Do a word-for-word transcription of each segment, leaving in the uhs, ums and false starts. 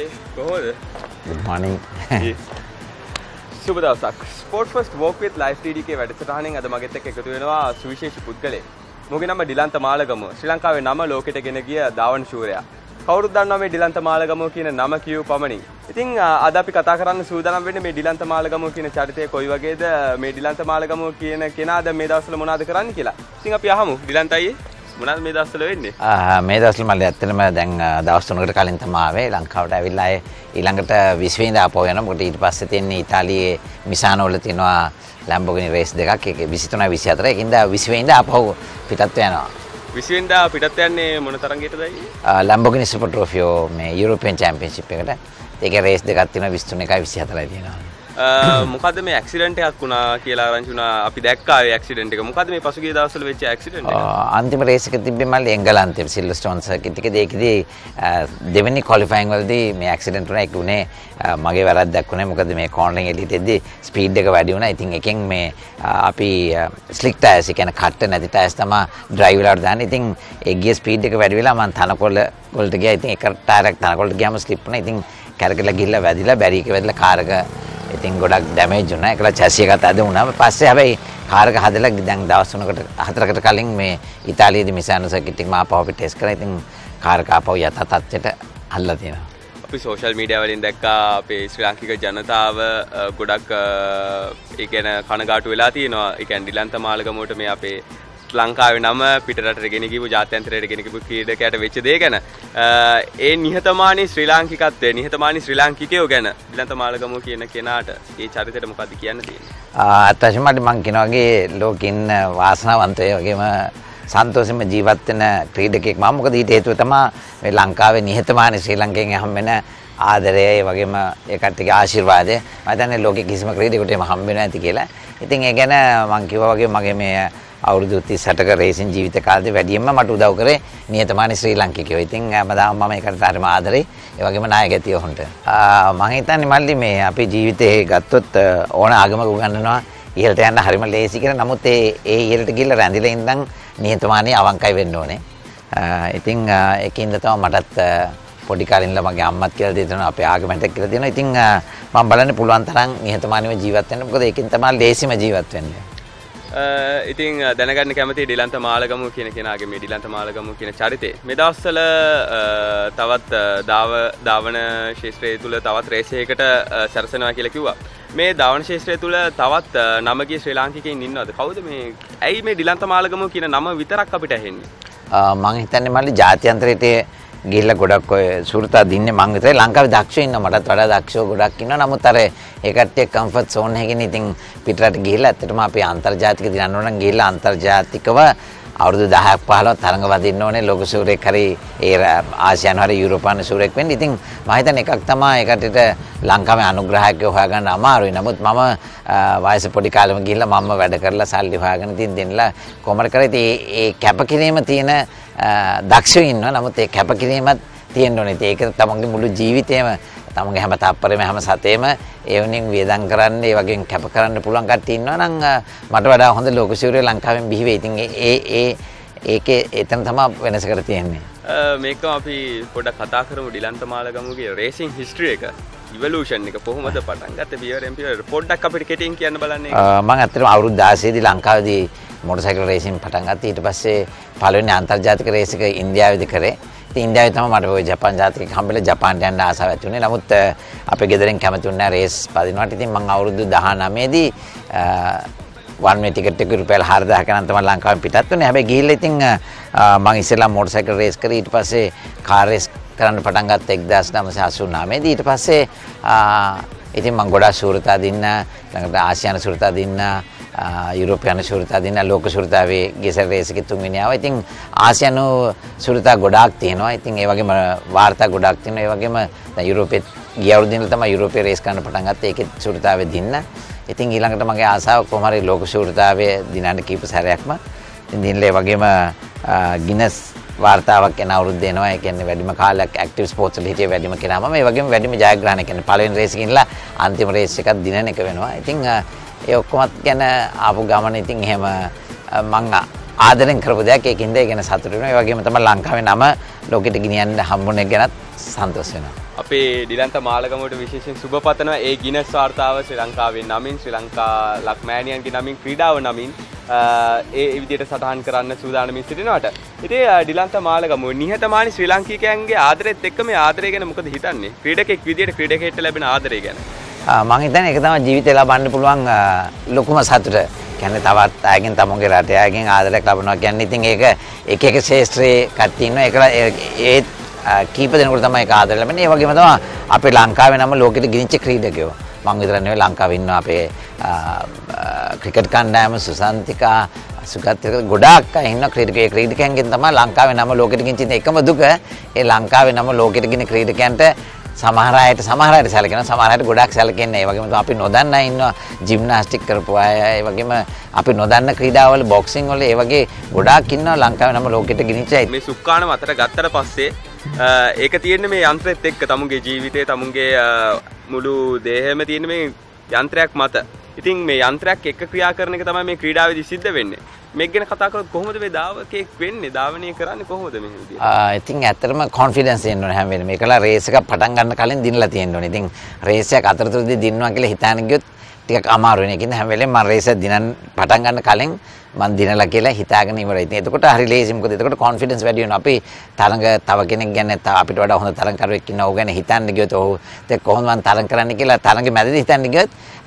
අයි කොහොමද? Good morning. සුබ දවසක්. Sport First Walk with Life T D K වැඩසටහනෙන් අද මගෙත් එක්ක එකතු වෙනවා සුවිශේෂී පුද්ගලයෙක්. මොහුගේ නම ඩිලන්ත මාලගම. ශ්‍රී ලංකාවේ නම ලෝකෙට ගෙන ගිය ධාවන ශූරයා. කවුරුත් දන්නවා මේ ඩිලන්ත මාලගම කියන නම කියු පමණින්. ඉතින් අද අපි කතා කරන්න සූදානම් වෙන්නේ මේ ඩිලන්ත මාලගම කියන චරිතය කොයි වගේද, මේ ඩිලන්ත මාලගම කියන කෙනාද මේ දවස්වල මොනවද කරන්නේ කියලා. ඉතින් අපි අහමු ඩිලන්ත අයියේ මොනවද මේ දවස්වල වෙන්නේ? ආ මේ දවස්වල මම ඇත්තටම දැන් දවස් තුනකට කලින් තමයි ආවේ ලංකාවට ඇවිල්ලා ඒ ඊළඟට විශ්ව විඳා ආපහු යනවා. මොකද ඊට පස්සේ තියෙන්නේ ඉතාලියේ මිසානෝ වල තියෙනවා ලැම්බෝගිනි රේස් දෙකක්. ඒක විසිතුනයි විසිහතරයි. ඒකින්ද විශ්ව විඳා ආපහු පිටත් වෙනවා. විශ්ව විඳා පිටත් යන්නේ මොන තරංගයටද අයියේ? ලැම්බෝගිනි සුපර් ට්‍රොෆියෝ මේ යුරෝපියන් චැම්පියන්ෂිප් එකට. ඒකේ රේස් දෙකක් තියෙනවා විසිතුන එකයි විසිහතරයි තියෙනවා. මොකද මේ ඇක්සිඩන්ට් එකක් වුණා කියලා ආරංචි වුණා. අපි දැක්කා ඒ ඇක්සිඩන්ට් එක. මොකද මේ පසුගිය දවස්වල වෙච්ච ඇක්සිඩන්ට් එක? අන්තිම රේස් එක තිබ්බේ මල්ලි එංගලන්තේ සිල්වර්ස්ටෝන් සර්කිට් එකේ. ඒකදී දෙවෙනි ක්වොලිෆයිං වලදී මේ ඇක්සිඩන්ට් වුණා. ඒක උනේ මගේ වැරද්දක් වුණේ. මොකද මේ කෝනරින් එළියට එද්දී ස්පීඩ් එක වැඩි වුණා. ඉතින් එකෙන් මේ අපි ස්ලික් ටයර්ස් ඒ කියන්නේ කට්ට නැති ටයර්ස් තමයි ඩ්‍රයිව් වලට දාන්නේ. ඉතින් ඒ ගිය ස්පීඩ් එක වැඩි වෙලා මම තනකොළ වලට ගියා. ඉතින් එක ටයරයක් තනකොළට ගියාම ස්ලිප් වුණා. ඉතින් කැරකලා ගිහිල්ලා වැදිලා බැරි එක වැදිලා කාර් එක ඉතින් ගොඩක් ඩැමේජ් වුණා. ඒකලා චැසි එකත් අද වුණා. පස්සේ හැබැයි කාර් එක හදලා දැන් දවස් තුනකට හතරකට කලින් මේ ඉතාලියේදී මිසානෝ සර්කිට් එකේ මාපහු අපි ටෙස්ට් කරා. ඉතින් කාර් එක ආපහු යථා තත්ත්වයට අල්ලලා තියෙනවා. අපි සෝෂල් මීඩියා වලින් දැක්කා අපේ ශ්‍රී ලාංකික ජනතාව ගොඩක් ඒ කියන්නේ කනගාටු වෙලා තියෙනවා. ඒ කියන්නේ ඩිලන්ත මාලගමුවට මේ අපේ ලංකාවේ නම පිටරටට ගෙන ගිහපු ජාත්‍යන්තරයට ගෙන ගිහපු ක්‍රීඩකයාට වෙච්ච දේ ගැන ඒ නිහතමානී ශ්‍රී ලාංකිකත්වය නිහතමානී ශ්‍රී ලාංකිකයෝ ගැන ඩිලන්ත මාලගම කියන කෙනාට ඒ චරිතයට මොකක්ද කියන්න තියෙන්නේ? අත්‍යවශ්‍යම මම කියනවා වගේ ලෝකෙින් වාසනාවන්තය වගේම සන්තෝෂෙම ජීවත් වෙන ක්‍රීඩකයෙක් මම. මොකද ඊට හේතුව තමයි මේ ලංකාවේ නිහතමානී ශ්‍රී ලංකෙන් හම් වෙන ආදරය ඒ වගේම ඒ කට්ටියගේ ආශිර්වාදය මම හිතන්නේ ලෝකෙ කිසිම ක්‍රීඩකයෙකුට එහෙම හම් වෙන්නේ නැති කියලා. ඉතින් ඒ ගැන මම කිව්වා වගේ මගේ මේ අවුරුදු තිස් අටක රේසින් ජීවිත කාලේ වැඩියෙන්ම මට උදව් කරේ නිහතමානී ශ්‍රී ලාංකිකයෝ. ඉතින් හැමදාම මම ඒකට හරිම ආදරේ. ඒ වගේම නායකයෝ හොන්ට. මම හිතන්නේ මල්ලි මේ අපේ ජීවිතේ ගත්තොත් ඕන ආගමක උගන්වනවා ඉහළට යන්න හරිම ලේසි කියලා. නමුත් ඒ ඒ ඉහළට ගිහිල්ලා රැඳිලා ඉඳන් නිහතමානී අවංකයි වෙන්න ඕනේ. ඉතින් ඒකින්ද තමයි මටත් පොඩි කාලේ ඉඳලා මගේ අම්මත් කියලා දෙනවා අපේ ආගමට කියලා දෙනවා. ඉතින් මම බලන්නේ පුළුවන් තරම් නිහතමානීව ජීවත් වෙන්න. මොකද ඒකෙන් තමයි ලේසිම ජීවත් වෙන්නේ. ඉතින් දැනගන්න කැමති ඩිලන්ත මාලගම කියන කෙනාගේ මේ ඩිලන්ත මාලගම කියන චරිතේ මේ දවස්වල තවත් දාව ධාවන ශාස්ත්‍රය තුල තවත් රේස් එකකට සැරසෙනවා කියලා කිව්වා. මේ ධාවන ශාස්ත්‍රය තුල තවත් නමගිය ශ්‍රී ලාංකිකයින් ඉන්නවද? කවුද මේ? ඇයි මේ ඩිලන්ත මාලගම කියන නම විතරක් අපිට ඇහෙන්නේ? මම හිතන්නේ මල්ලි ජාත්‍යන්තරයට ගිහිල්ලා ගොඩක් ඔය සුරතා දින්නේ මං විතරයි. ලංකාවේ දක්ෂයෝ ඉන්නවා. මටත් වඩා දක්ෂයෝ ගොඩක් ඉන්නවා. නමුත් අර ඒ කට්ටිය කම්ෆර්ට් සෝන් එකකින් ඉතින් පිටරට ගිහිල්ලා ඇත්තටම අපි අන්තර්ජාතික දිනන්න ඕන නම් ගිහිල්ලා අන්තර්ජාතිකව අවුරුදු දහයක් පහළොවක් තරඟ වදින්න ඕනේ. ලෝක සූරෙක් හරි ඒ ආසියානු හරි යුරෝපානු සූරෙක් වෙන්න. ඉතින් මම හිතන්නේ එකක් තමයි ඒ කට්ටියට ලංකාවේ අනුග්‍රහයක් හොයාගන්න අමාරුයි. නමුත් මම වයස පොඩි කාලෙම ගිහිල්ලා මම වැඩ කරලා සල්ලි හොයාගෙන ඉතින් දෙන්නලා කොහමද කරේ. ඉතින් ඒ කැපකිරීම තියෙන දක්ෂයෝ ඉන්නවා. නමුත් ඒ කැපකිරීමත් තියෙන්න ඕනේ. ඒක තමන්ගේ මුළු ජීවිතේම තමන්ගේ හැම තප්පරෙම හැම සතේම ඒ වුණින් වියදම් කරන්න ඒ වගේ කැප කරන්න පුළුවන් කට්ටිය ඉන්නවා නම් මට වඩා හොඳ ලෝකශූරයෝ ලංකාවෙන් බිහි වෙයි. ඉතින් ඒ ඒ ඒකේ එතන තමයි වෙනස කර තියෙන්නේ. මේක අපි පොඩ්ඩක් කතා කරමු ඩිලන්ත මාලගමුගේ රේසින් හිස්ටරි එක ඉවලූෂන් එක කොහොමද පටන් ගත්තේ පියවරෙන් පියවර පොඩ්ඩක් අපිට කෙටියෙන් කියන්න බලන්න. මම ඇත්තටම අවුරුදු දාසය දී ලංකාවේදී මොටරසයිකල් රේසින් පටන් ගත්තා. ඊට පස්සේ පළවෙනි අන්තර්ජාතික රේස් එක ඉන්දියාවේදී කරේ. ඉතින් ඉන්දියාවේ තමයි මට ওই ජපාන් ජාතික හම්බෙලා ජපාන්ට යන්න ආසාවක් ඇති වුණේ. නමුත් අපේ ගෙදරින් කැමති වුණා රේස් පදිනවට. ඉතින් මම අවුරුදු දහනවය දී වන් වේ ටිකට් එක රුපියල් හාරදාහක නම් තමයි ලංකාවෙන් පිටත් වුණේ. හැබැයි ගිහිල්ලා ඉතින් මම ඉස්සෙල්ලා මොටරසයිකල් රේස් කරේ. ඊට පස්සේ කාර් රේස් කරන්න පටන් ගත්තා එක්දාස් නවසිය අසූ නවය දී. ඊට පස්සේ ඉතින් මම ගොඩාක් සූරතා දින්න ළඟට ආසියානු සූරතා දින්න යුරෝපියානු සූරතා දින්න ලෝක සූරතාවේ ගෙසර් රේස් එකේ තුන්වෙනි ආවා. ඉතින් ආසියානු සූරතා ගොඩාක් තියෙනවා. ඉතින් ඒ වගේම වාර්තා ගොඩාක් තියෙනවා. ඒ වගේම දැන් යුරෝපෙත් ගිය අවුරුද්දේ ඉඳලා තමයි යුරෝපයේ රේස් කරන්න පටන් ගත්තේ. ඒකේ සූරතාවේ දින්න. ඉතින් ඊළඟට මගේ ආසාව කොහොම හරි ලෝක සූරතාවේ දිනන්න කීප සැරයක්ම. ඉතින් දිනලා ඒ වගේම ගිනස් වාර්තාවක් යන අවුරුද්ද එනවා. ඒ කියන්නේ වැඩිම කාලයක් ඇක්ටිව් ස්පෝර්ට්ස් වල හිටියේ වැඩිම කෙනාම. මේ වගේම වැඩිම ජයග්‍රහණය කියන්නේ පළවෙනි රේස් එකකින් ඉඳලා අන්තිම රේස් එකක් දිනන එක වෙනවා. ඉතින් ඒ ඔක්කොමත් ගැන ආපු ගමන ඉතින් එහෙම මං ආදරෙන් කරපු දෙයක්. ඒකින්ද ඒ ගැන සතුටු වෙනවා. ඒ වගේම තමයි ලංකාවේ නම ලෝකෙට ගෙනියන්න හම්බුනේ ගැනත් සන්තෝෂ වෙනවා. අපේ ඩිලන්ත මාලගමුවට විශේෂයෙන් සුබ පතනවා ඒ ගිනස් වාර්තාව ශ්‍රී ලංකාවේ නමින් ශ්‍රී ලංකා ලක්මෑනියන්ගේ නමින් ක්‍රීඩාව නමින් ඒ විදිහට සටහන් කරන්න සූදානමින් සිටිනවට. ඉතින් ඩිලන්ත මාලගමුව නිහතමානී ශ්‍රී ලාංකිකයන්ගේ ආදරෙත් එක්ක මේ ආදරය ගැන මොකද හිතන්නේ? ක්‍රීඩකෙක් විදිහට ක්‍රීඩකයෙක්ට ලැබෙන ආදරය ගැන. මම හිතන්නේ ඒක තමයි ජීවිතේ ලබන්න පුළුවන් ලොකුම සතුට. කියන්නේ තවත් අයගෙන් තමුන්ගේ රටේ අයගෙන් ආදරයක් ලබනවා කියන්නේ ඉතින් ඒක එක එක ශේෂ්ත්‍රයේ කට්ටිය ඉන්නවා. ඒක ඒ කීප දෙනෙකුට තමයි ඒක ආදරය ලැබෙන්නේ. ඒ වගේම තමයි අපේ ලංකාවේ නම් ලෝකෙට ගිනිච්ච ක්‍රීඩකයෝ. මම විතර නෙවෙයි ලංකාවේ ඉන්නවා අපේ ක්‍රිකට් කණ්ඩායම සුසන්තිකා සුගත ගොඩාක් අය ඉන්න ක්‍රීඩකයෝ. ඒ ක්‍රීඩකයන්ගෙන් තමයි ලංකාවේ නම් ලෝකෙට ගිනිච්ච එකම දුක ඒ ලංකාවේ නම් ලෝකෙට ගින ක්‍රීඩකයන්ට සමහර අයට සමහර අයට සැලකෙනවා සමහර අයට ගොඩාක් සැලකෙන්නේ. ඒ වගේම තමයි අපි නොදන්න අය ඉන්නවා ජිම්නාස්ටික් කරපු අය. ඒ වගේම අපි නොදන්න ක්‍රීඩාවල බොක්සිං වල ඒ වගේ ගොඩාක් ඉන්නවා ලංකාවේ නම් ලෝකෙට ගිනිච්ච අය. මේ සුක්කාන මතට ගත්තට පස්සේ ඒක තියෙන්නේ මේ යන්ත්‍රෙත් එක්ක තමුන්ගේ ජීවිතේ තමුන්ගේ මුළු දේහෙම තියෙන මේ යන්ත්‍රයක් මත. ඉතින් මේ යන්ත්‍රයක් එක්ක ක්‍රියා කරන එක තමයි මේ ක්‍රීඩාවේදී සිද්ධ වෙන්නේ. මේක ගැන කතා කරොත් කොහොමද මේ දාවකෙක් වෙන්නේ? ධාවනය කරන්නේ කොහොමද මේ විදියට? ආ ඉතින් ඇත්තටම කොන්ෆිඩන්ස් එන්න ඕනේ හැම වෙලේම. මේකලා රේස් එකක් පටන් ගන්න කලින් දිනලා තියෙන්න ඕනේ. ඉතින් රේස් එකක් අතරතුරදී දිනනවා කියලා හිතාන ගියොත් ටිකක් අමාරු වෙන. ඒකින්ද හැම වෙලේම මම රේස් එක දිනන් පටන් ගන්න කලින් මම දිනලා කියලා හිතාගෙන ඉවරයි. ඉතින් එතකොට හරි ලේසි. මොකද එතකොට කොන්ෆිඩන්ස් වැඩි වෙනවා. අපි තරඟ තව කෙනෙක් ගැන අපිට වඩා හොඳ තරඟකරුවෙක් ඉන්නවා. ඔහු ගැන හිතන්න ගියොත් ඔහු ඒක කොහොමද මම තරඟ කරන්නේ කියලා තරඟෙ මැදදී හිතන්න ගියොත්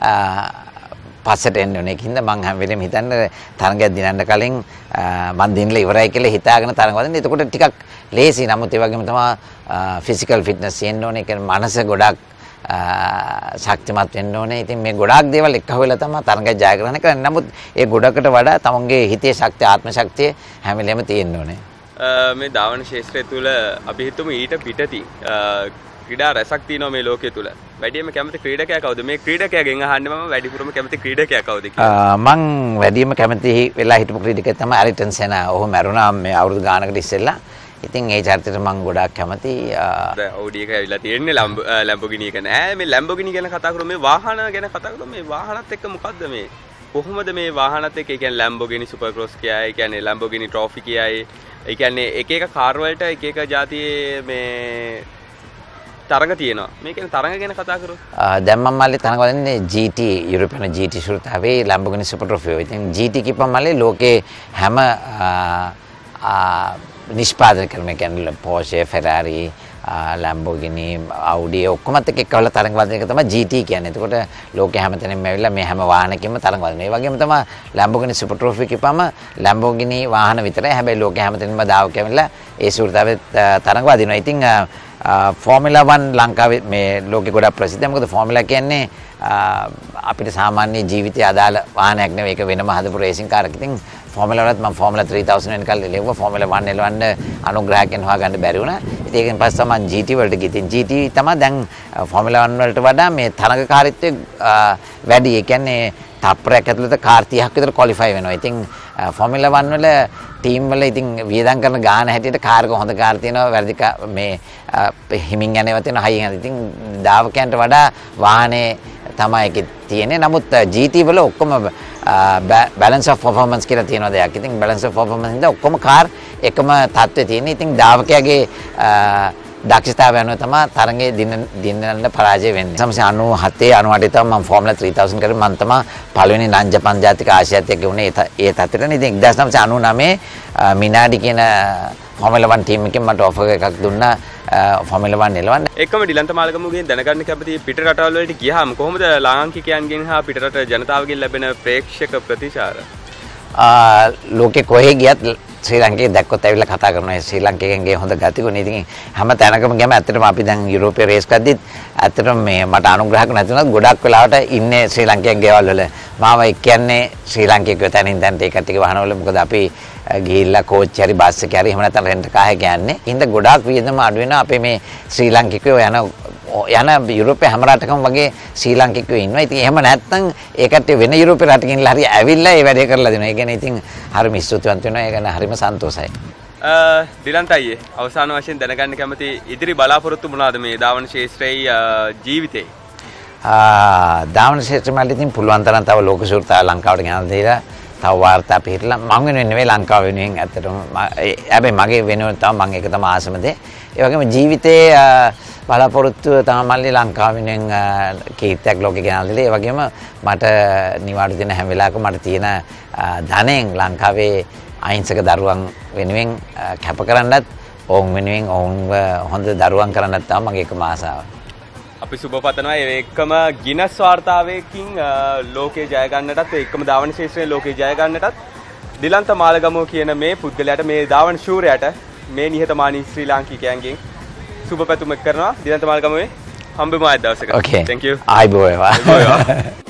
පස්සට එන්න ඕනේ. ඒකින්ද මම හැම වෙලේම හිතන්නේ තරඟයක් දිනන්න කලින් මම දිනලා ඉවරයි කියලා හිතාගෙන තරඟ වදින්න. එතකොට ටිකක් ලේසි. නමුත් ඒ වගේම තමයි ෆිසිකල් ෆිට්නස් එන්න ඕනේ. ඒ කියන්නේ මනස ගොඩක් ශක්තිමත් වෙන්න ඕනේ. ඉතින් මේ ගොඩාක් දේවල් එක්ක වෙලා තමයි තරඟය ජයග්‍රහණය කරන්නේ. නමුත් ඒ ගොඩකට වඩා තමන්ගේ හිතේ ශක්තිය ආත්ම ශක්තිය හැම වෙලේම තියෙන්න ඕනේ. මේ ධාවන ශාස්ත්‍රය තුල අපි හිතමු ඊට පිටති ක්‍රීඩා රසක් තියෙනවා මේ ලෝකයේ තුල. වැඩිම කැමති ක්‍රීඩකයා කවුද? මේ ක්‍රීඩකයාගෙන් අහන්නේ මම වැඩිපුරම කැමති ක්‍රීඩකයා කවුද කියලා. මං වැඩිම කැමති වෙලා හිටපු ක්‍රීඩකයා තමයි ඇරිටන් සෙනා. ඔහු මැරුණා මේ අවුරුදු ගානකට ඉස්සෙල්ලා. ඉතින් ඒ චරිතයට මම ගොඩාක් කැමති. ඔඩි එක ඇවිල්ලා තියෙන්නේ ලැම්බෝගිනි එක නෑ. මේ ලැම්බෝගිනි ගැන කතා කරමු. මේ වාහන ගැන කතා කරමු. මේ වාහනත් එක්ක මොකද්ද මේ? කොහොමද මේ වාහනත් එක්ක? ඒ කියන්නේ ලැම්බෝගිනි සුපර් ක්‍රොස් කියයි, ඒ කියන්නේ ලැම්බෝගිනි ට්‍රොෆි කියයි. ඒ කියන්නේ එක එක කාර් වලට එක එක જાතියේ මේ තරඟ තියෙනවා. මේ කියන්නේ තරඟ ගැන කතා කරමු. දැන් මම මල්ලේ තරඟ වදින්නේ G T European G T ශෘතාවේ ලැම්බෝගිනි සුපර් ට්‍රොෆි. ඉතින් ජී ටී කිව්වම මල්ලේ ලෝකේ හැම නිෂ්පාදනය කරන කියන්නේ Porsche, Ferrari, Lamborghini, Audi ඔක්කොමත් එක්ක එක්කවල තරඟ වදින එක තමයි ජී ටී කියන්නේ. එතකොට ලෝකේ හැමතැනම ඇවිල්ලා මේ හැම වාහනකින්ම තරඟ වදිනවා. ඒ වගේම තමයි Lamborghini Super Trophy කිව්වම Lamborghini වාහන විතරයි. හැබැයි ලෝකේ හැමතැනම දාවක ඇවිල්ලා ඒ සූරතාවේ තරඟ වදිනවා. ඉතින් ෆෝමියුලා වන් ලංකාවේ මේ ලෝකේ ගොඩක් ප්‍රසිද්ධයි. මොකද ෆෝමියුලා කියන්නේ අපිට සාමාන්‍ය ජීවිතය අදාළ වාහනයක් නෙවෙයි. ඒක වෙනම හදපු රේසින් කාර් එකක්. ඉතින් ෆෝමියුලා වලත් මම ෆෝමියුලා three thousand වෙනකල් එළෙව්වා. ෆෝමියුලා one එලවන්න අනුග්‍රහකයන් හොයාගන්න බැරි වුණා. ඉතින් ඒකෙන් පස්සේ තමයි ජී ටී වලට ගිහින් ජී ටී තමයි දැන් ෆෝමියුලා one වලට වඩා මේ තරඟකාරීත්වය වැඩි. ඒ කියන්නේ තප්පරයක් ඇතුළත කාර් තිහක් විතර ක්වොලිෆයි වෙනවා. ඉතින් ෆෝමියුලා one වල ටීම් වල ඉතින් වියදම් කරන ගාන හැටියට කාර් එක හොඳ කාර් තියෙනවා. වැරදි මේ හිමින් යනවා තියෙනවා හයියෙන් යනවා. ඉතින් දාවකයන්ට වඩා වාහනේ තමයි ඒකේ තියෙන්නේ. නමුත් ජී ටී වල ඔක්කොම balance of performance කියලා තියෙන දෙයක්. ඉතින් balance of performance ඉඳ ඔක්කොම කාර් එකම තත්ත්වයේ තියෙන. ඉතින් දාවකයාගේ දක්ෂතාවය අනුව තමයි තරඟයේ දින දිනන්න පරාජය වෙන්නේ. සමහර ninety-seven ninety-eight තමයි මම ෆෝමියුලා three thousand කරේ. මම තමයි පළවෙනි නම් ජපාන් ජාතික ආසියාත් එක්ක උනේ ඒ තත්ත්වෙට. ඉතින් nineteen ninety-nine මිනාඩි කියන ෆෝමියුලා one ටීම් එකෙන් මට ඔෆර් එකක් දුන්නා ෆෝමියුලා one එලවන්න. එකම ඩිලන්ත මාලගමුගෙන් දැනගන්න කැමති පිට රටවල් වලට ගියාම කොහොමද ලාංකිකයන්ගෙන් හා පිට රට ජනතාවගෙන් ලැබෙන ප්‍රේක්ෂක ප්‍රතිචාර? ලෝකේ කොහේ ගියත් ශ්‍රී ලංකාවේ දැක්කොත් ඇවිල්ලා කතා කරනවා. ශ්‍රී ලංකේකන්ගේ හොඳ ගතිගුණ. ඉතින් හැම තැනකම ගියාම ඇත්තටම අපි දැන් යුරෝපයේ රේස් කරද්දිත් ඇත්තටම මේ මට අනුග්‍රහක නැතුණත් ගොඩක් වෙලාවට ඉන්නේ ශ්‍රී ලංකේකන් ගෙවල් වල. මාව කියන්නේ ශ්‍රී ලංකේකයෝ තැනින් තැනට ඒ කට්ටියගේ වහනවල. මොකද අපි ගිහිල්ලා කෝච්චි හරි බස් එක හරි එහෙම නැත්නම් රෙන්ට් කාර් එක යන්නේ. ඉතින් ගොඩාක් වියදම අඩු වෙනවා අපේ මේ ශ්‍රී ලංකිකයෝ යන යන යුරෝපයේ හැම රටකම වගේ ශ්‍රී ලංකිකයෝ ඉන්නවා. ඉතින් එහෙම නැත්නම් ඒ කට්ටිය වෙන යුරෝපේ රටකින් ඉල්ල හරි ඇවිල්ලා ඒ වැඩේ කරලා දෙනවා. ඒ කියන්නේ ඉතින් හරිම ස්තුතිවන්ත වෙනවා. ඒ ගැන හරිම සන්තෝෂයි. ඩිලන්ත අයියේ අවසාන වශයෙන් දැනගන්න කැමති ඉදිරි බලාපොරොත්තු මොනවාද මේ ධාවන ශාස්ත්‍රයේ ජීවිතේ? ධාවන ශාස්ත්‍රය මල්ලි ඉතින් පුළුවන් තරම් තව ලෝක ශෘතාව ලංකාවට ගෙනල්ලා දීලා තව වාර්තා පිටලා මම වෙනුවෙන් නෙවෙයි ලංකාව වෙනුවෙන් ඇත්තටම හැබැයි මගේ වෙනුවෙන් තමයි මම ඒක තමයි ආසම දේ. ඒ වගේම ජීවිතයේ බලාපොරොත්තුව තමයි මල්ලි ලංකාව වෙනුවෙන් කීර්තියක් ලෝකෙ ගෙනල්ලා දෙලා. ඒ වගේම මට නිවාඩු දෙන හැම වෙලාවකම මට තියෙන ධනෙන් ලංකාවේ අහිංසක දරුවන් වෙනුවෙන් කැප කරන්නත් ඔවුන් වෙනුවෙන් ඔවුන්ව හොඳ දරුවන් කරන්නත් තමයි මගේ එකම ආසාව. අපි සුබ පතනවා ඒ එක්කම ගිනස් වාර්තාවකින් ලෝකේ ජය ගන්නටත් ඒ එක්කම ධාවන ශාස්ත්‍රයේ ලෝකේ ජය ගන්නටත් දිලන්ත මාලගමුව කියන මේ පුද්ගලයාට මේ ධාවන ශූරයාට මේ නිහතමානී ශ්‍රී ලාංකිකයන්ගෙන් සුබ පැතුමක් කරනවා දිලන්ත මාලගමුවේ හම්බෙමු ආයෙත් දවසක. Okay. Thank you. ආයිබෝවා.